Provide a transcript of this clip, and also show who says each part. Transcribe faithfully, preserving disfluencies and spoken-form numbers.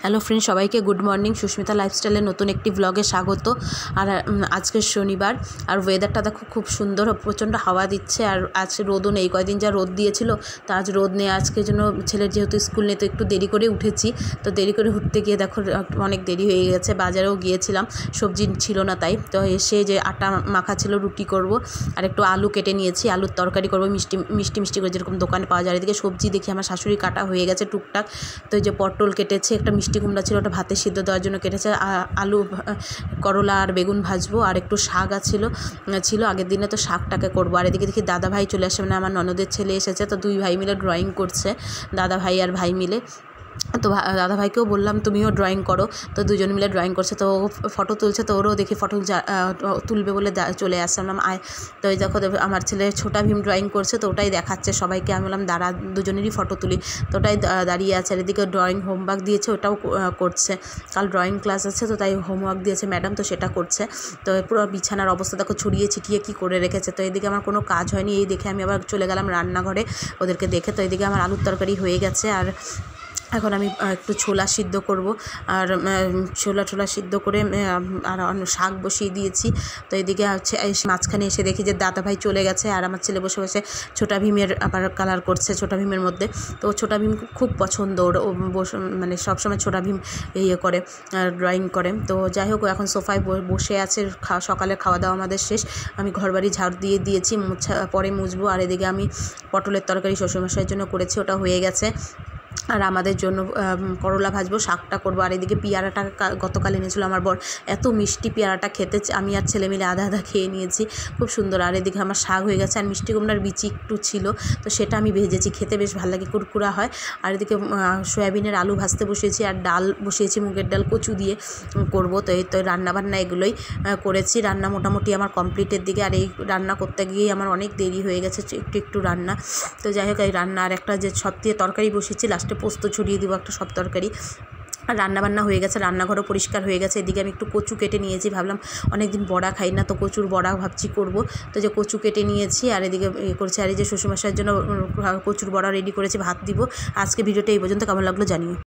Speaker 1: Hello friend, সবাইকে good morning. Susmita লাইফস্টাইলের নতুন একটি ব্লগে স্বাগত। আর আজকে শনিবার, আর ওয়েদারটা দেখো খুব সুন্দর, প্রচণ্ড হাওয়া দিচ্ছে। আর আজ রোদও নেই, কয়েকদিন যা রোদ দিয়েছিল তা আজ রোদ নেই। আজকের জন্য ছেলের যেহেতু স্কুল নেই তো একটু দেরি করে উঠেছি, তো দেরি করে উঠতে গিয়ে দেখো অনেক দেরি হয়ে গেছে। বাজারেও গিয়েছিলাম, সবজি ছিল না, তাই তো এসে যে আটা মাখা ছিল রুটি করব, আর একটু আলু কেটে নিয়েছি, আলুর তরকারি করব মিষ্টি মিষ্টি মিষ্টি করে, যেরকম দোকানে পাওয়া যায়। এদিকে সবজি দেখি আমার শাশুড়ি কাটা হয়ে গেছে টুকটাক, তো এই যে পটল কেটেছে, একটা মিষ্টি কুমড়া ছিল, ওটা ভাতে সিদ্ধ দেওয়ার জন্য কেটেছে, আলু করলা আর বেগুন ভাজবো, আর একটু শাক ছিল ছিল আগের দিনে, তো শাকটাকে করবো। আর এদিকে দেখি দাদা ভাই চলে আসে, মানে আমার ননদের ছেলে এসেছে, তো দুই ভাই মিলে ড্রয়িং করছে, দাদা ভাই আর ভাই মিলে। তো দাদা ভাইকেও বললাম তুমিও ড্রয়িং করো, তো দুজন মিলে ড্রয়িং করছে, তো ও ফটো তুলছে, তো ওরও দেখি ফটো তুলবে বলে চলে আসলাম। আয় তো এই দেখো আমার ছেলে ছোটা ভীম ড্রয়িং করছে, তো ওটাই দেখাচ্ছে সবাইকে। আমি বললাম দাঁড়া, দুজনেরই ফটো তুলি, তো ওটাই দাঁড়িয়ে আছে। আর এদিকে ড্রয়িং হোমওয়ার্ক দিয়েছে, ওটাও করছে, কাল ড্রয়িং ক্লাস আছে, তো তাই হোমওয়ার্ক দিয়েছে ম্যাডাম, তো সেটা করছে। তো পুরো বিছানার অবস্থা দেখো ছড়িয়ে ছিটিয়ে কী করে রেখেছে। তো এদিকে আমার কোনো কাজ হয়নি, এই দেখে আমি আবার চলে গেলাম রান্নাঘরে ওদেরকে দেখে। তো এদিকে আমার আলুর তরকারি হয়ে গেছে, আর এখন আমি একটু ছোলা সিদ্ধ করব, আর ছোলা ছোলা সিদ্ধ করে আর শাক বসিয়ে দিয়েছি। তো এদিকে হচ্ছে মাঝখানে এসে দেখি যে দাদা ভাই চলে গেছে, আর আমার ছেলে বসে বসে ছোটা ভীমের আবার কালার করছে ছোটা ভীমের মধ্যে। তো ছোটা ভীম খুব পছন্দ ওর, মানে সবসময় ছোটা ভীম ইয়ে করে, ড্রয়িং করে। তো যাই হোক, এখন সোফায় বসে আছে, সকালে খাওয়া দাওয়া আমাদের শেষ, আমি ঘরবাড়ি ঝাড় দিয়ে দিয়েছি, মুছা পরে মুছবো। আর এদিকে আমি পটলের তরকারি শ্বশুরমশাইয়ের জন্য করেছি, ওটা হয়ে গেছে। আর আমাদের জন্য করলা ভাজবো, শাকটা করবো। আর এদিকে পেয়ারাটা গতকাল এনেছিলো আমার বর, এত মিষ্টি পেয়ারাটা খেতে, আমি আর ছেলে মিলে আধা আধা খেয়ে নিয়েছি, খুব সুন্দর। আর এদিকে আমার শাক হয়ে গেছে, আর মিষ্টি কুমড়ার বিচি একটু ছিল, তো সেটা আমি ভেজেছি, খেতে বেশ ভালো লাগে, কুরকুরা হয়। আর এদিকে সয়াবিনের আলু ভাজতে বসিয়েছি, আর ডাল বসিয়েছি, মুগের ডাল কচু দিয়ে করব। তো এই তো রান্নাবান্না এগুলোই করেছি, রান্না মোটামুটি আমার কমপ্লিটের দিকে। আর এই রান্না করতে গিয়েই আমার অনেক দেরি হয়ে গেছে, একটু একটু রান্না। তো যাই হোক, এই রান্না আর একটা যে সব দিয়ে তরকারি বসিয়েছি, লাস্টে পোস্ত ছড়িয়ে দিব একটা সব তরকারি। আর রান্নাবান্না হয়ে গেছে, রান্নাঘরও পরিষ্কার হয়ে গেছে। এদিকে আমি একটু কচু কেটে নিয়েছি, ভাবলাম অনেকদিন বড়া খাই না, তো কচুর বড়া ভাবছি করব। তো যে কচু কেটে নিয়েছি, আর এদিকে ইয়ে করছি। আর এই যে শ্বশুরমশাইয়ের জন্য কচুর বড়া রেডি করেছি, ভাত দিব। আজকে ভিডিওটা এই পর্যন্ত, কেমন লাগলো জানিও।